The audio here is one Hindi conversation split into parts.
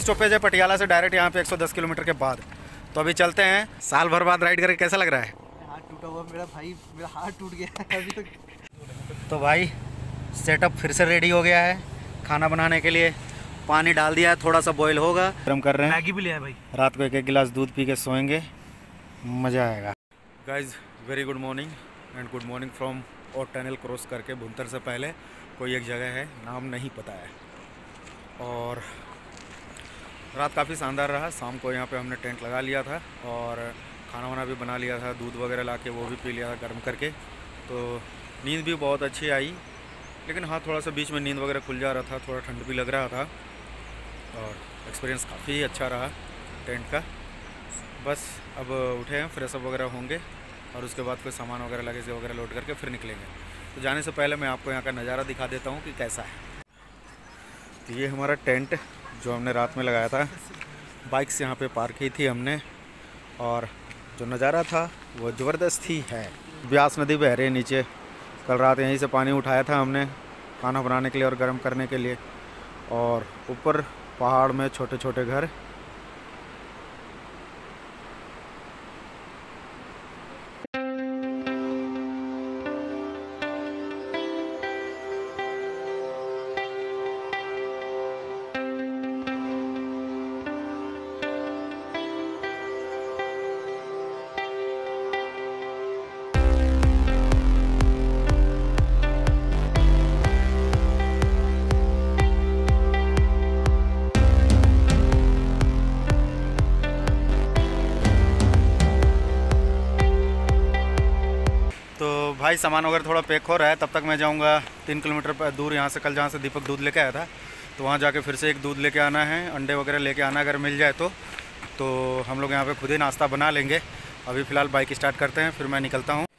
स्टॉपेज है पटियाला से डायरेक्ट यहाँ पे 110 किलोमीटर के बाद। तो अभी चलते हैं। साल भर बाद राइड करके कैसा लग रहा है? हाथ टूटा हुआ मेरा भाई, मेरा हाथ टूट गया है अभी तक। तो भाई सेटअप फिर से रेडी हो गया है खाना बनाने के लिए। पानी डाल दिया है, थोड़ा सा बॉईल होगा। गर्म कर रहे हैं। मैगी भी ले आए भाई। रात को 1-1 गिलास दूध पी के सोएंगे, मज़ा आएगा। Guys very good morning and good morning from और टनल क्रॉस करके भुंतर से पहले कोई एक जगह है, नाम नहीं पता है। और रात काफ़ी शानदार रहा। शाम को यहाँ पे हमने टेंट लगा लिया था और खाना वाना भी बना लिया था, दूध वगैरह ला के वो भी पी लिया था गर्म करके। तो नींद भी बहुत अच्छी आई, लेकिन हाँ थोड़ा सा बीच में नींद वगैरह खुल जा रहा था, थोड़ा ठंड भी लग रहा था। और एक्सपीरियंस काफ़ी अच्छा रहा टेंट का। बस अब उठे हैं, फ्रेश अप वगैरह होंगे और उसके बाद फिर सामान वगैरह लगेज वगैरह लोड करके फिर निकलेंगे। तो जाने से पहले मैं आपको यहाँ का नज़ारा दिखा देता हूँ कि कैसा है। तो ये हमारा टेंट जो हमने रात में लगाया था, बाइक्स यहाँ पे पार्क की थी हमने, और जो नज़ारा था वो ज़बरदस्त ही है। ब्यास नदी बह रही है नीचे। कल रात यहीं से पानी उठाया था हमने खाना बनाने के लिए और गर्म करने के लिए। और ऊपर पहाड़ में छोटे छोटे घर। तो भाई सामान वगैरह थोड़ा पैक हो रहा है, तब तक मैं जाऊंगा 3 किलोमीटर पर दूर यहाँ से। कल जहाँ से दीपक दूध लेके आया था, तो वहाँ जाके फिर से एक दूध लेके आना है, अंडे वगैरह लेके आना अगर मिल जाए तो हम लोग यहाँ पे खुद ही नाश्ता बना लेंगे। अभी फ़िलहाल बाइक स्टार्ट करते हैं, फिर मैं निकलता हूँ।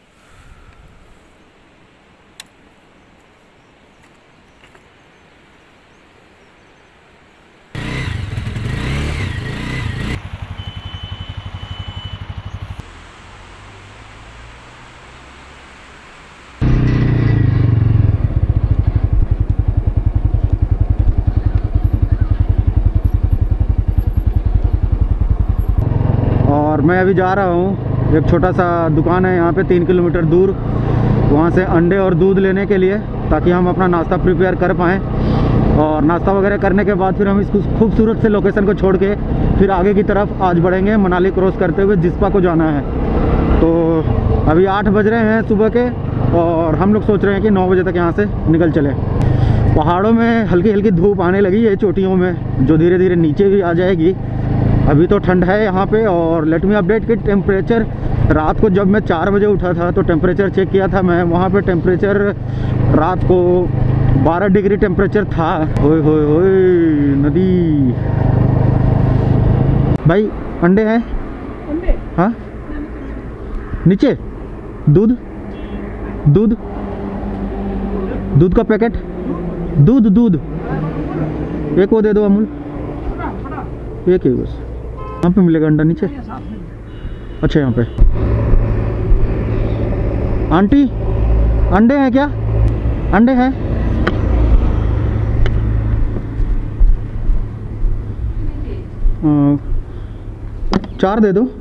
और मैं अभी जा रहा हूँ, एक छोटा सा दुकान है यहाँ पे 3 किलोमीटर दूर, वहाँ से अंडे और दूध लेने के लिए, ताकि हम अपना नाश्ता प्रिपेयर कर पाएँ। और नाश्ता वगैरह करने के बाद फिर हम इस खूबसूरत से लोकेशन को छोड़ के फिर आगे की तरफ आज बढ़ेंगे, मनाली क्रॉस करते हुए जिस्पा को जाना है। तो अभी 8 बज रहे हैं सुबह के, और हम लोग सोच रहे हैं कि 9 बजे तक यहाँ से निकल चले। पहाड़ों में हल्की हल्की धूप आने लगी है चोटियों में, जो धीरे धीरे नीचे भी आ जाएगी। अभी तो ठंड है यहाँ पे। और लेट मी अपडेट कि टेम्परेचर रात को जब मैं 4 बजे उठा था तो टेम्परेचर चेक किया था मैं, वहाँ पे टेम्परेचर रात को 12 डिग्री टेम्परेचर था। होय होय होय नदी। भाई अंडे हैं? अंडे? हाँ नीचे। दूध दूध दूध का पैकेट, दूध दूध एक वो दे दो अमूल, एक ही बस। यहाँ पे मिलेगा अंडा नीचे? अच्छा यहाँ पे। आंटी अंडे हैं क्या? अंडे हैं? हाँ 4 दे दो।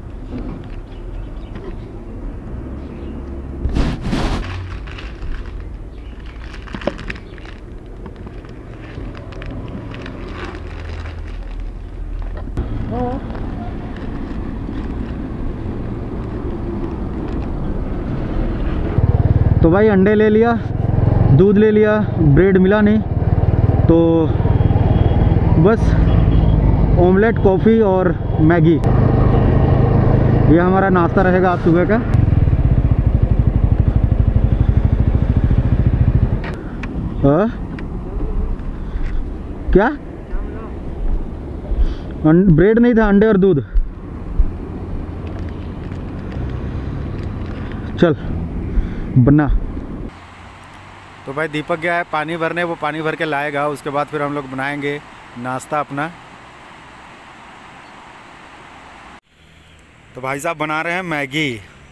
तो भाई अंडे ले लिया, दूध ले लिया, ब्रेड मिला नहीं, तो बस ऑमलेट, कॉफ़ी और मैगी, ये हमारा नाश्ता रहेगा आज सुबह का। क्या? ब्रेड नहीं था, अंडे और दूध। चल बना। तो भाई दीपक गया है पानी भरने, वो पानी भर के लाएगा, उसके बाद फिर हम लोग बनाएंगे नाश्ता अपना। तो भाई साहब बना रहे हैं मैगी,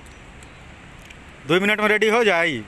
2 मिनट में रेडी हो जाए।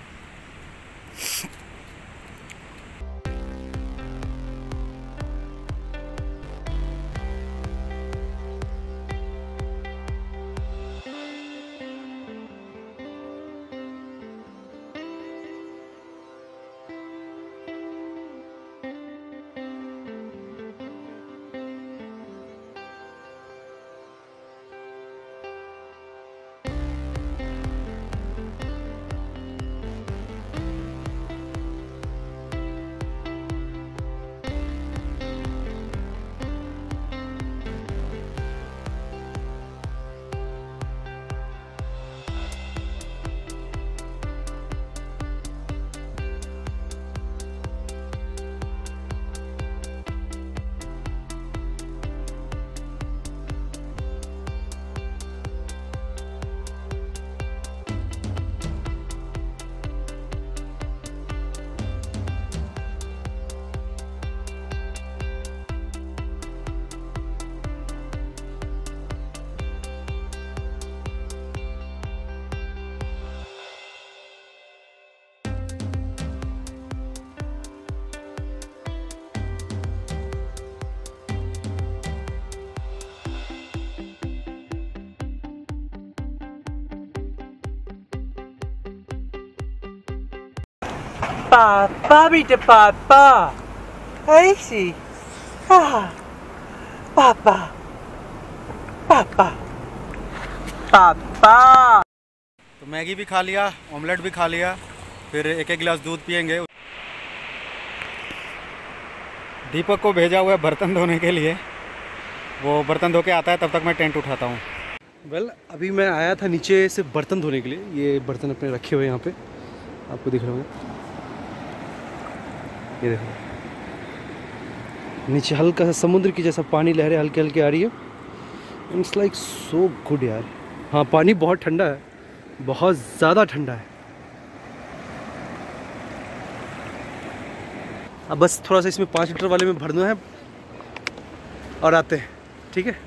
Papa, bitte Papa. Easy. Ah. Papa. Papa. Papa. तो मैगी भी खा लिया, ऑमलेट भी खा लिया, फिर एक गिलास दूध पियेंगे। दीपक को भेजा हुआ है बर्तन धोने के लिए, वो बर्तन धो के आता है, तब तक मैं टेंट उठाता हूँ। अभी मैं आया था नीचे से बर्तन धोने के लिए। ये बर्तन अपने रखे हुए यहाँ पे, आपको दिख रहे होंगे। ये देखो, नीचे हल्का सा समुद्र की जैसा पानी, लहरें हल्के हल्के आ रही है। इट्स लाइक सो गुड यार। हाँ, पानी बहुत ठंडा है, बहुत ज़्यादा ठंडा है। अब बस थोड़ा सा इसमें 5 लीटर वाले में भरना है और आते हैं, ठीक है।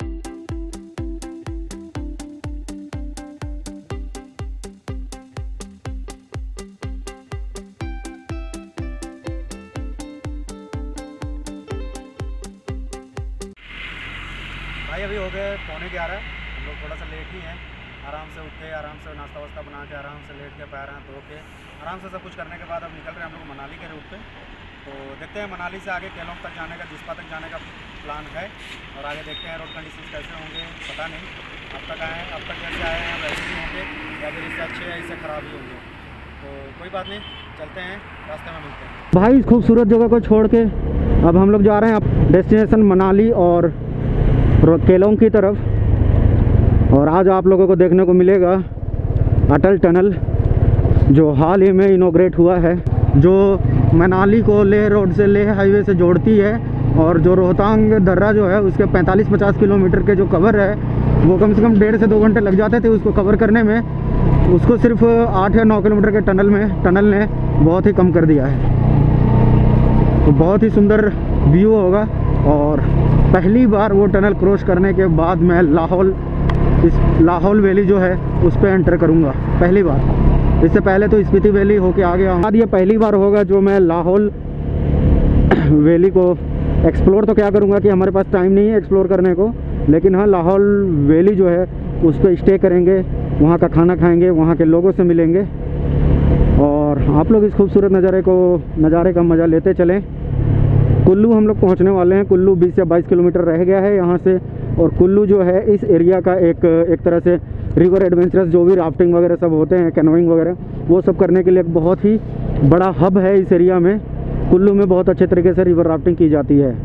भाई अभी हो गए 11:15, हम लोग थोड़ा सा लेट ही हैं। आराम से उठे, आराम से नाश्ता वास्ता बना के, आराम से लेट के, पैर हाथ धो के, आराम से सब कुछ करने के बाद अब निकल रहे हैं हम लोग मनाली के रूट पे। तो देखते हैं मनाली से आगे केलोंग तक जाने का, जिस्पा तक जाने का प्लान है, और आगे देखते हैं रोड कंडीशन कैसे होंगे, पता नहीं। अब तक जैसे आए हैं वैसे ही होंगे, या फिर इससे अच्छे या इससे ख़राब ही होंगे। तो कोई बात नहीं, चलते हैं, रास्ते में मिलते हैं। भाई इस खूबसूरत जगह को छोड़ के अब हम लोग जा रहे हैं डेस्टिनेशन मनाली और केलोंग की तरफ। और आज आप लोगों को देखने को मिलेगा अटल टनल, जो हाल ही में इनॉग्रेट हुआ है, जो मनाली को लेह रोड से, लेह हाईवे से जोड़ती है। और जो रोहतांग दर्रा जो है उसके 45-50 किलोमीटर के जो कवर है, वो कम से कम 1.5 से 2 घंटे लग जाते थे उसको कवर करने में। उसको सिर्फ 8 या 9 किलोमीटर के टनल ने बहुत ही कम कर दिया है। तो बहुत ही सुंदर व्यू होगा। और पहली बार वो टनल क्रॉस करने के बाद मैं लाहौल वैली जो है उस पर एंटर करूँगा, पहली बार। इससे पहले तो स्पीति वैली होके आ गया हूँ। ये पहली बार होगा जो मैं लाहौल वैली को एक्सप्लोर तो क्या करूँगा कि हमारे पास टाइम नहीं है एक्सप्लोर करने को, लेकिन हाँ लाहौल वैली जो है उस पर स्टे करेंगे, वहाँ का खाना खाएंगे, वहाँ के लोगों से मिलेंगे, और आप लोग इस खूबसूरत नज़ारे का मज़ा लेते चलें। कुल्लू हम लोग पहुंचने वाले हैं। कुल्लू 20 या 22 किलोमीटर रह गया है यहाँ से। और कुल्लू जो है इस एरिया का एक तरह से रिवर एडवेंचरस, जो भी राफ्टिंग वगैरह सब होते हैं, कैनोइंग वगैरह, वो सब करने के लिए एक बहुत ही बड़ा हब है इस एरिया में। कुल्लू में बहुत अच्छे तरीके से रिवर राफ्टिंग की जाती है।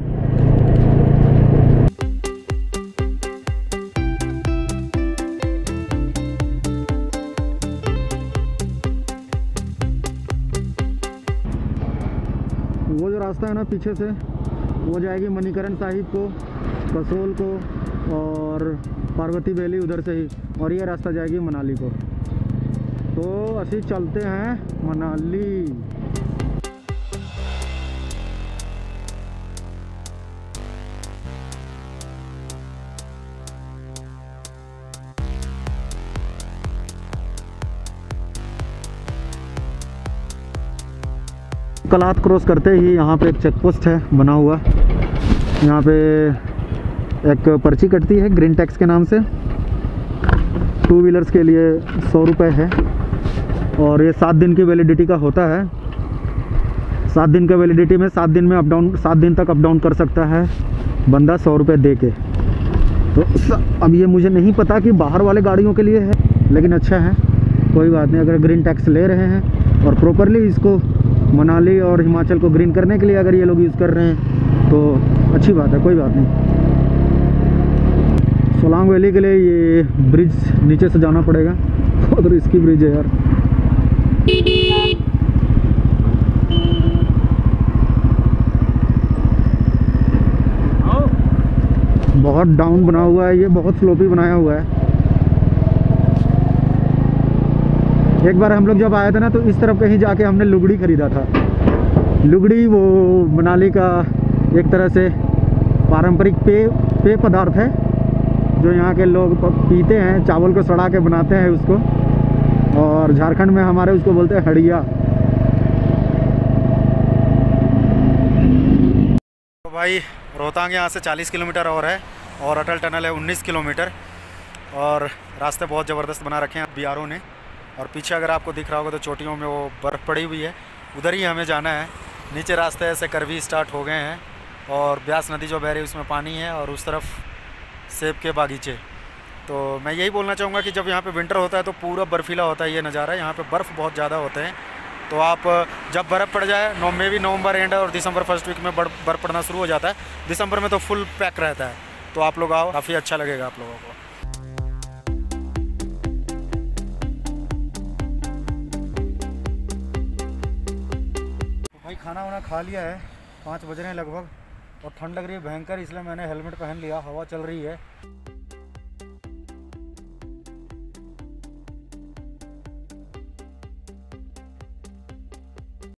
वो जो रास्ता है ना पीछे से, वो जाएगी मणिकरण साहिब को, कसोल को और पार्वती वैली उधर से ही, और ये रास्ता जाएगी मनाली को। तो असी चलते हैं मनाली। कलात क्रॉस करते ही यहाँ पे एक चेक पोस्ट है बना हुआ। यहाँ पे एक पर्ची कटती है ग्रीन टैक्स के नाम से। 2 व्हीलर्स के लिए 100 रुपये है, और ये 7 दिन की वैलिडिटी का होता है। 7 दिन के वैलिडिटी में 7 दिन तक अप डाउन कर सकता है बंदा 100 रुपये दे के। तो अब ये मुझे नहीं पता कि बाहर वाले गाड़ियों के लिए है, लेकिन अच्छा है, कोई बात नहीं। अगर ग्रीन टैक्स ले रहे हैं और प्रॉपरली इसको मनाली और हिमाचल को ग्रीन करने के लिए अगर ये लोग यूज़ कर रहे हैं तो अच्छी बात है, कोई बात नहीं। सोलांग वैली के लिए ये ब्रिज नीचे से जाना पड़ेगा, बहुत रिस्की ब्रिज है यार। बहुत डाउन बना हुआ है ये, बहुत स्लोपी बनाया हुआ है। एक बार हम लोग जब आए थे ना, तो इस तरफ कहीं जाके हमने लुगड़ी ख़रीदा था। लुगड़ी वो मनाली का एक तरह से पारंपरिक पेय पदार्थ है, जो यहाँ के लोग पीते हैं, चावल को सड़ा के बनाते हैं उसको, और झारखंड में हमारे उसको बोलते हैं हड़िया। तो भाई रोहतांग यहाँ से 40 किलोमीटर और है, और अटल टनल है 19 किलोमीटर, और रास्ते बहुत ज़बरदस्त बना रखे हैं BRO ने। और पीछे अगर आपको दिख रहा होगा तो चोटियों में वो बर्फ़ पड़ी हुई है, उधर ही हमें जाना है। नीचे रास्ते ऐसे कर्वी स्टार्ट हो गए हैं और ब्यास नदी जो बह रही है उसमें पानी है और उस तरफ सेब के बागीचे। तो मैं यही बोलना चाहूँगा कि जब यहाँ पे विंटर होता है तो पूरा बर्फीला होता है ये नज़ारा। यहाँ पे बर्फ़ बहुत ज़्यादा होते हैं, तो आप जब बर्फ़ पड़ जाए में भी नवंबर एंड और दिसंबर फर्स्ट वीक में बर्फ़ पड़ना शुरू हो जाता है। दिसंबर में तो फुल पैक रहता है, तो आप लोग आओ, काफ़ी अच्छा लगेगा आप लोगों को। भाई खाना वाना खा लिया है, 5 बज रहे हैं लगभग और ठंड लग रही है भयंकर, इसलिए मैंने हेलमेट पहन लिया। हवा चल रही है।